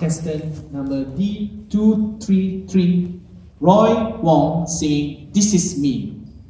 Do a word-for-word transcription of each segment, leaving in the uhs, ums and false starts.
contestant number D two three three, Roy Wong, singing This Is Me.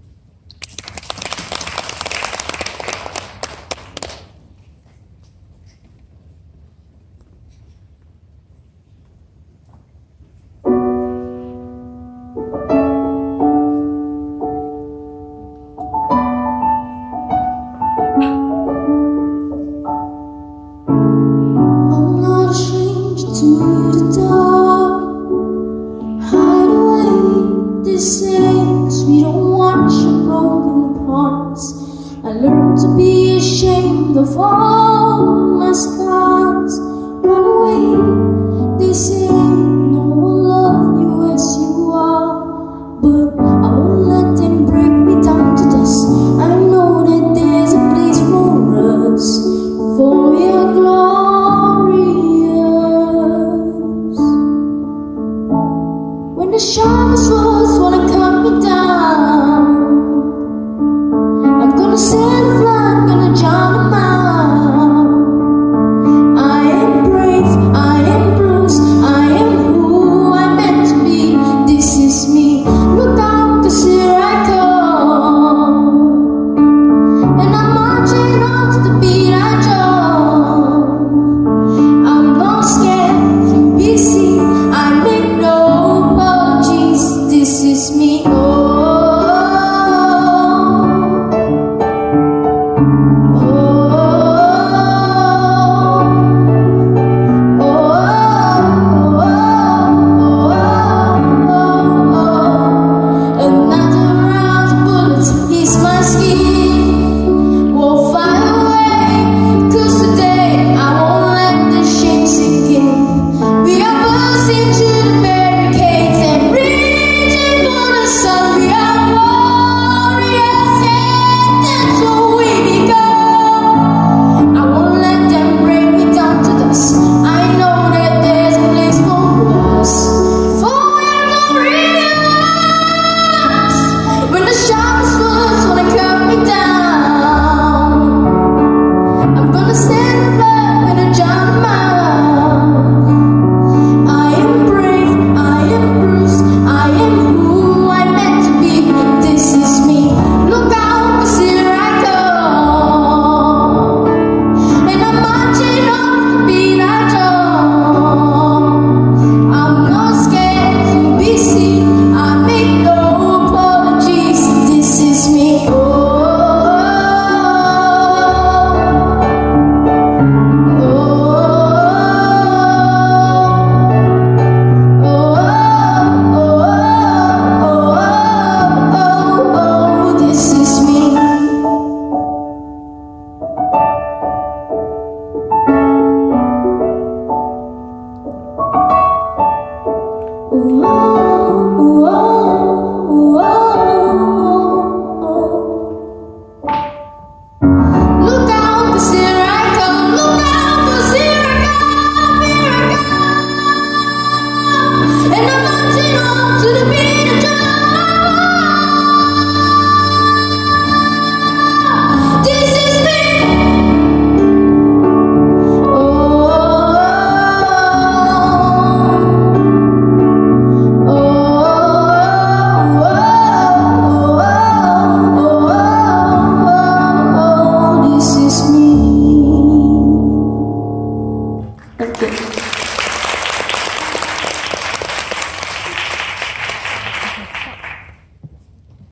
To be ashamed of all my scars. Run away, they say no one love you as you are, but I won't let them break me down to dust. I know that there's a place for us, for we are glorious. When the sharpest words wanna cut me down,